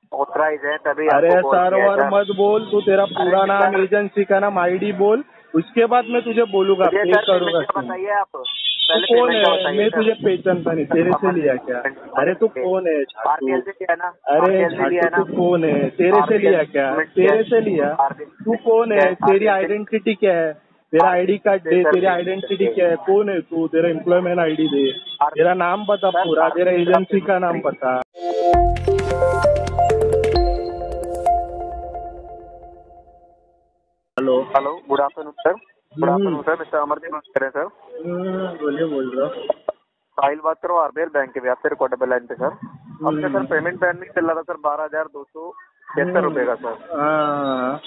Authorise है तभी अरे आपको कॉल किया है सर्वर सर। मत बोल, तू तेरा पूरा अरे नाम, सर, एजेंसी का नाम, आईडी बोल, उसके बाद मैं तुझे बोलूंगा, मुझे पे सर करूंगा पेमेंट का क्यों। बताइए आप, तू पहले कौन पेमेंट का है? बताइए मैं सर। तुझे पहचानता नहीं, तेरे से लिया क्या? अरे तू कौन है झाटू? आरबीएल से लिया ना, अरे आरबीएल से लिया झाटू है तू ना, कौन है? तेरे से आरबीएल लिया क्या? पेमेंट किया तेरे से है, लिया? तू कौन आरबीएल है? तेरी आरबीएल से आइडेंटिटी क्या है? तेरा आईडी कार्ड से दे, सर तेरी आइडेंटिटी क्या है? कौन है तू? तेरा एम्प्लॉयमेंट आईडी दे, तेरा नाम बता सर पूरा, तेरा आरबीएल का एजेंसी का पेमेंट नाम बता। Hello. Hello, good afternoon sir. Good afternoon sir, mister Amardeep बात कर रहे हैं सर। बोलिए, बोल रहा हूँ। साहिल बात करो, आरबीएल बैंक के व्यापार रिकॉर्डेबल लाइन पे सर। अपने सर पेमेंट पेंडिंग चल रहा था सर, 12,276 रुपये का सर। हाँ।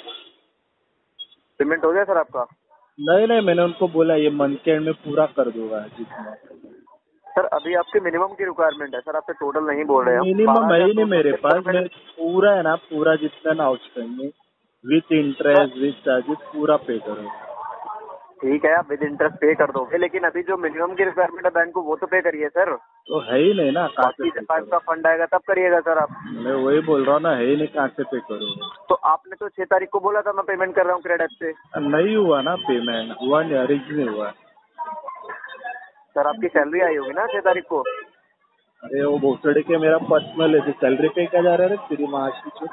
पेमेंट हो गया सर आपका? नहीं नहीं, मैंने उनको बोला ये मंथ के एंड में पूरा कर दूंगा जितना। सर अभी आपके मिनिमम की रिक्वायरमेंट है सर, आपसे टोटल नहीं बोल रहे हम। मिनिमम है ही नहीं मेरे पास, 12,276 मैं पूरा है ना, पूरा जितना ना outstanding with sir interest with charges पूरा पे करो। ठीक है, आप विद इंटरेस्ट पे कर दोगे, लेकिन अभी जो मिनिमम की रिक्वायरमेंट है बैंक को वो तो पे करिए सर। तो है ही नहीं ना, कहाँ से बाकी पे जब करूँ? आपका फंड आएगा तब करिएगा सर आप। मैं वही बोल रहा हूँ ना, है ही नहीं, कहाँ से पे करूँ? तो आपने तो 6 तारीख को बोला था मैं पेमेंट कर रहा हूँ क्रेडिट से। नहीं हुआ ना पेमेंट, हुआ नहीं, अरेंज नहीं हुआ। सर आपकी सैलरी आई होगी ना 6 तारीख को। अरे वो भोसड़े के मेरा पर्सनल है, सैलरी पे क्या जा रहा है तेरी मासी से?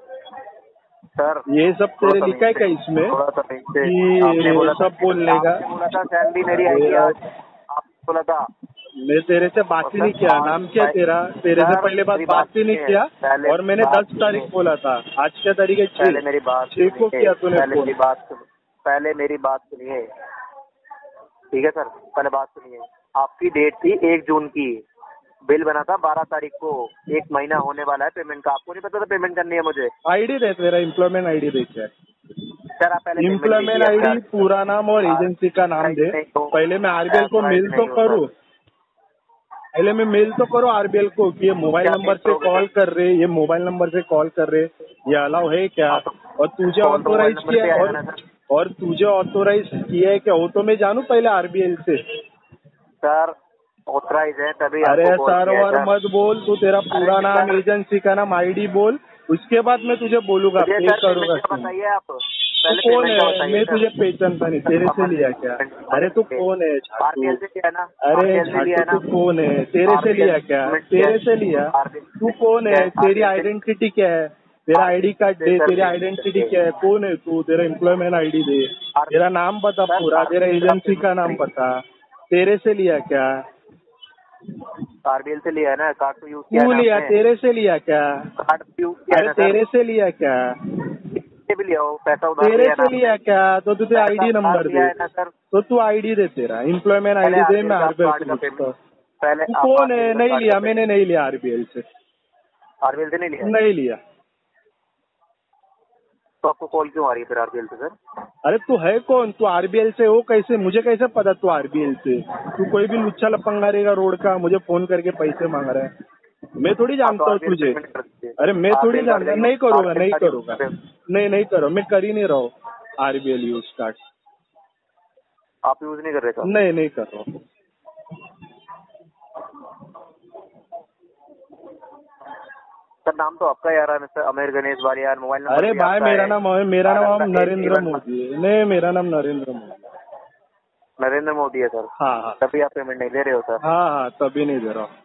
सर ये सब थोड़ा तेरे सा लिखा है क्या नीचे, इसमें थोड़ा सा नीचे। आपने कि बोला था, सब बोलने का? आपने बोला था सैलरी मेरी अरे आएगी यार, आज, आपने बोला था। मैं तेरे से और बात ही सर नहीं किया। आज नाम क्या है तेरा? तेरे से सर पहले मेरी बात ही नहीं सुनिए, किया। पहले और मैंने बात 10 तारीख सुनिए, बोला था, आज क्या तारीख है? पहले मेरी बात 6 को सुनिए, किया तूने पहले फोन। मेरी बात सुनिए, पहले मेरी बात सुनिए। ठीक है सर, पहले बात सुनिए। आपकी डेट थी 1 जून की, बिल बना था 12 तारीख को, 1 महीना होने वाला है पेमेंट का। आपको नहीं पता था पेमेंट करनी है मुझे? आईडी दे, तेरा एम्प्लॉयमेंट आईडी दे क्या? सर आप पहले पेमेंट एम्प्लॉयमेंट लीजिए अपने। आईडी, पूरा नाम और एजेंसी का नाम दे। नहीं हो, पहले मैं आरबीएल को ऑथराइज मेल तो नहीं हो सर। करूँ, पहले मैं मेल तो करो आरबीएल को कि ये मोबाइल क्या मेल नंबर से करोगे कॉल सर? कर रहे, ये मोबाइल नंबर से कॉल कर रहे, ये अलाउ है क्या? हाँ तो और तुझे कॉल तो मोबाइल ऑथोराइज नंबर किया पे है, आएगा ना सर। और तुझे ऑथोराइज किया है क्या? वो तो मैं जानू पहले आरबीएल से। सर ऑथराइज है तभी अरे आपको कॉल किया है सर्वर सर। मत बोल, तू तेरा अरे पूरा नाम, सर, एजेंसी का नाम, आईडी बोल, उसके बाद मैं तुझे बोलूंगा, मुझे पे सर करूंगा पेमेंट का क्यों। बताइए आप, तू पहले कौन पेमेंट का है? बताइए मैं सर। तुझे पहचानता नहीं, तेरे से लिया क्या? अरे तू कौन है झाटू? आरबीएल से लिया ना, अरे आरबीएल से लिया झाटू है तू ना, कौन है? तेरे से आरबीएल लिया क्या? पेमेंट किया तेरे से लिया? है, तू कौन है? तेरी आरबीएल आइडेंटिटी क्या है? तेरा आईडी कार्ड से दे, सर तेरी आइडेंटिटी क्या है? कौन है तू? तेरा एम्प्लॉयमेंट आईडी दे, तेरा नाम बता सर पूरा, तेरा आरबीएल का एजेंसी का नाम पेमेंट, बता। तेरे से लिया क्या? आरबीएल से लिया है ना, कार्ड तो यूज किया है तू ना लिया? आपने, तेरे से लिया क्या? कार्ड यूज किया है अरे ना सर। तेरे से लिया क्या? इससे भी लिया हो, पैसा उधार तेरे लिया है ना से लिया आपने, क्या? तो तुझे पैसा आईडी उधार नंबर लिया दे, है ना सर। तो तू आईडी दे, तेरा एम्प्लॉयमेंट पहले आईडी दे, आरबीएल मैं का आप आरबीएल को कार्ड का पूछता पेमेंट, हूँ। पहले तू आप कौन आरबीएल है? का नहीं कार्ड का लिया, पेमेंट, मैंने नहीं लिया आरबीएल से, आरबीएल से नहीं लिया, नहीं लिया। तो आपको कॉल क्यों आ रही है फिर आरबीएल से सर? अरे तू है कौन? तू आरबीएल से हो कैसे? मुझे कैसे पता तू आरबीएल से? तू कोई भी लुच्चा लपंगा रहेगा रोड का, मुझे फोन करके पैसे मांग रहा है। मैं थोड़ी हाँ तो जानता हूँ आरबीएल तुझे। पेमेंट कर दीजिए, अरे मैं थोड़ी आरबीएल कार्ड का जानता, यूज, नहीं करूँगा, आरबीएल नहीं कार्ड यूज करूँगा, कर रहे हो, नहीं नहीं करो, मैं कर ही नहीं रहा हूँ आरबीएल यूज कार्ड, आप यूज नहीं कर रहे सर? नहीं नहीं कर रहा हूँ। सर नाम तो आपका यार है मिस्टर अमीर गणेश वालियान, मोबाइल नंबर अरे भी भाई, आपका मेरा है, नाम नरेंद्र मोदी है। नहीं, मेरा नाम नरेंद्र मोदी है। नरेंद्र मोदी है सर। हाँ हाँ तभी आप पेमेंट नहीं दे रहे हो सर। हाँ हाँ, तभी नहीं दे रहा हूँ।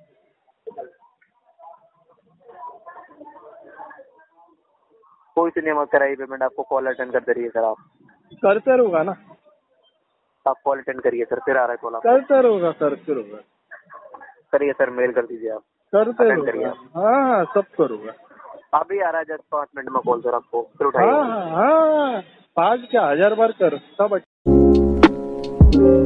कोई सी नहीं मत कराइए पेमेंट, आपको कॉल अटेंड करते रहिए सर। आप करते रहूंगा ना, कॉल अटेंड करिए सर, फिर आ रहा है कॉल आपको, करते रहूंगा, करते रहूंगा, करिए सर, मेल कर दीजिए आप, करते अटेंड करिए रहूंगा। आप। हाँ हाँ, सब करूंगा। अभी आ रहा है जस्ट 5 मिनट में कॉल सर आपको, फिर हाँ उठाइए। हाँ हाँ, 5 क्या 1000 बार कर, सब अच्छा।